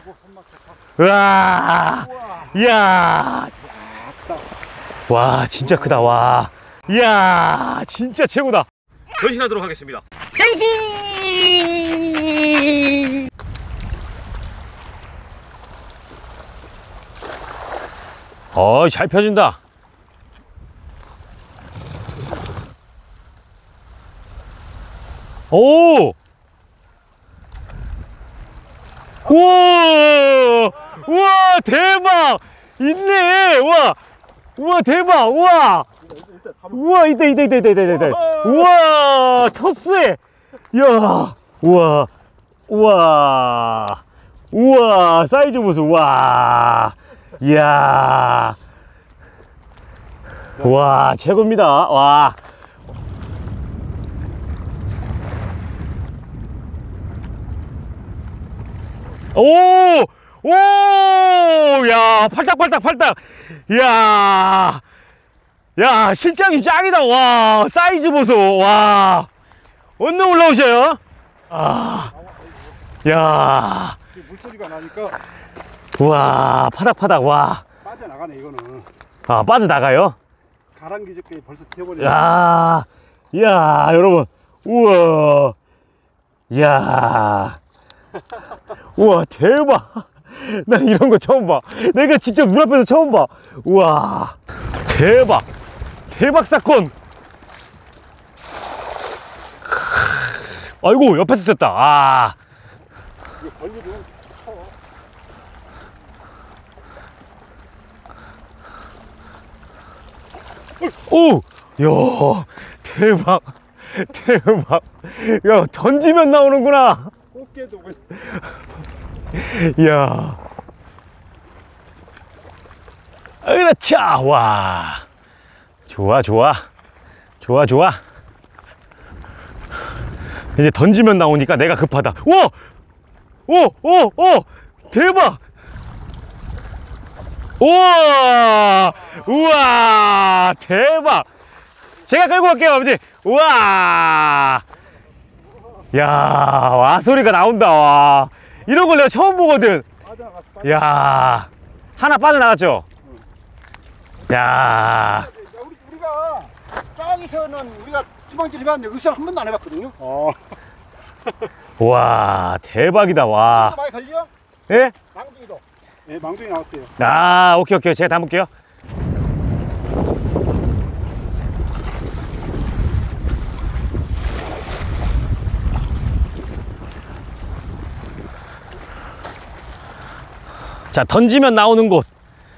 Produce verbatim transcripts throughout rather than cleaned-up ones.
우와, 이야, 와, 진짜 크다. 와, 이야, 진짜 최고다. 변신하도록 하겠습니다. 변신! 어, 잘 펴진다. 오! 우와! 우와, 대박! 있네! 우와! 우와, 대박! 우와! 우와, 있다, 있다, 있다, 있다, 있다, 있다. 우와! 첫 수에! 이야! 우와! 우와! 우와! 사이즈 보소! 우와! 이야! 와, 최고입니다. 와! 오! 오! 야, 팔딱팔딱 팔딱. 야! 야, 실장님 짱이다. 와, 사이즈 보소. 와. 언제 올라오셔요? 아. 야. 물소리가 나니까. 와, 파닥파닥. 와. 빠져나가네, 이거는. 아, 빠져나가요? 가랑비적에 벌써 튀어버려. 야. 야, 여러분. 우와. 야. 우와, 대박. 나 이런 거 처음 봐. 내가 직접 눈앞에서 처음 봐. 우와, 대박. 대박 사건. 아이고, 옆에서 됐다. 아. 이게 벌리면 쳐. 오, 야, 대박. 대박. 야, 던지면 나오는구나. 꽃게도 뭐. 이야. 으라차. 와. 좋아, 좋아. 좋아, 좋아. 이제 던지면 나오니까 내가 급하다. 와! 오! 오! 오! 대박! 우와! 우와! 대박! 제가 끌고 갈게요, 아버지. 우와! 야, 와, 소리가 나온다. 와. 이런 걸 내가 처음 보거든. 야, 하나 빠져나갔죠? 야. 우리, 우리가 땅에서는 우리가 투망질 해봤는데 의사 한 번도 안 해봤거든요. 어. 와, 대박이다. 와. 많이 걸려? 예? 망둥이도. 네, 망둥이 나왔어요. 아, 오케이, 오케이. 제가 담을게요. 자, 던지면 나오는 곳.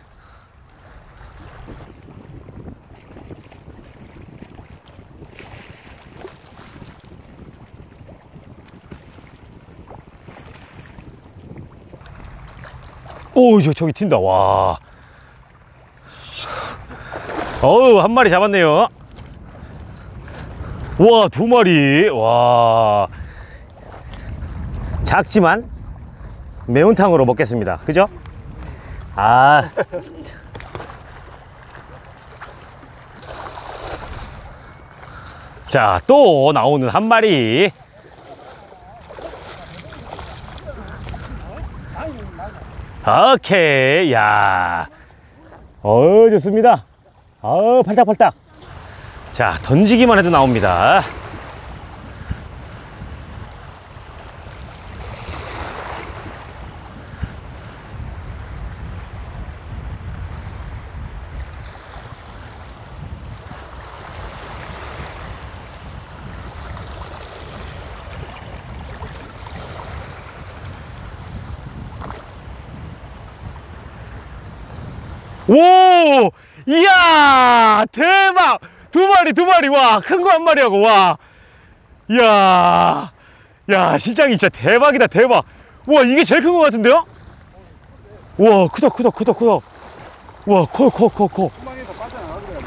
오, 저, 저기 튄다. 와. 어우, 한 마리 잡았네요. 와, 두 마리. 와. 작지만 매운탕으로 먹겠습니다. 그죠? 아. 자, 또 나오는 한 마리. 오케이. 야. 어, 좋습니다. 어, 팔딱팔딱. 자, 던지기만 해도 나옵니다. 오! 이야! 대박! 두 마리, 두 마리! 와! 큰 거 한 마리하고, 와! 이야! 야, 실장님 진짜 대박이다, 대박! 와, 이게 제일 큰 거 같은데요? 와, 크다, 크다, 크다, 크다! 와, 커, 커, 커, 커! 투망에서 빠져나가더라고요.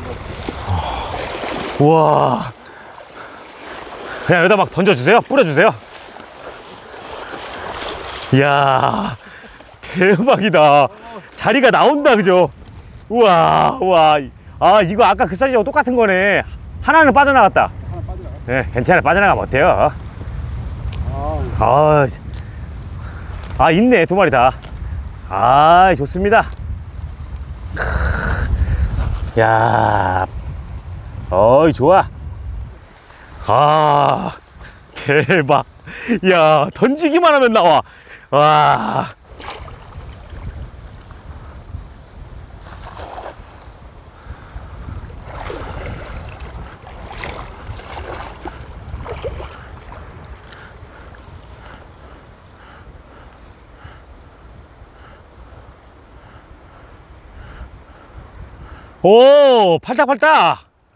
와! 그냥 여기다 막 던져주세요. 뿌려주세요. 이야! 대박이다. 자리가 나온다, 그죠? 우와, 우와. 아, 이거 아까 그 사이즈하고 똑같은 거네. 하나는 빠져나갔다. 하나 빠져나가. 네, 괜찮아. 빠져나가면 어때요? 아, 아, 아, 있네. 두 마리 다. 아, 좋습니다. 야, 어이, 좋아. 아, 대박. 야, 던지기만 하면 나와. 와. 오, 팔딱팔딱.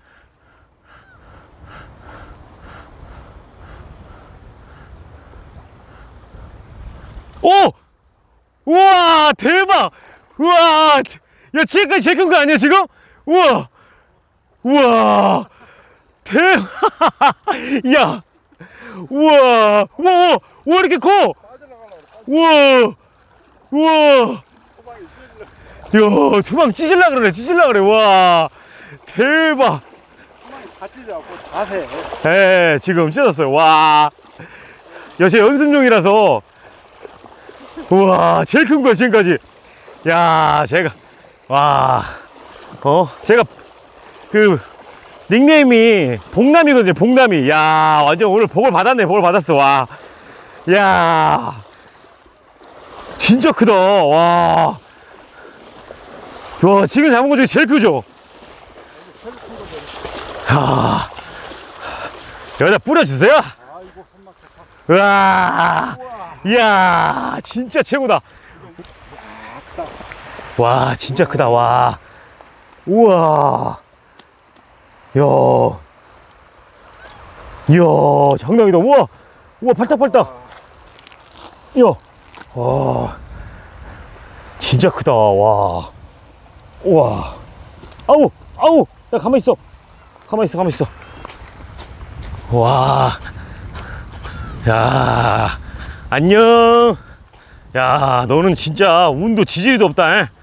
오! 우와, 대박! 우와! 야, 지금까지 제일 큰 거 아니야, 지금? 우와! 우와! 대박! 야! 우와! 우와! 우와! 우와, 이렇게 커! 우와! 우와! 야, 투망 찢을라 그러네, 찢을라 그래, 와! 대박! 다 찢지 않고 자세. 예, 지금 찢었어요, 와! 야, 제 연습용이라서 우와, 제일 큰 거야, 지금까지. 야, 제가, 와, 어, 제가, 그, 닉네임이 복남이거든요, 복남이. 야, 완전 오늘 복을 받았네, 복을 받았어, 와. 야, 진짜 크다, 와. 와, 지금 잡은 거 중에 제일 크죠? 하, 여기다 뿌려주세요. 우와, 이야, 진짜 최고다. 와, 진짜 크다, 와. 우와, 이야, 이야, 장난이다. 우와, 우와, 팔딱팔딱. 이야, 와, 진짜 크다, 와. 우와, 아우, 아우, 야, 가만히 있어. 가만히 있어, 가만히 있어. 와. 야, 안녕. 야, 너는 진짜 운도 지지리도 없다. 에?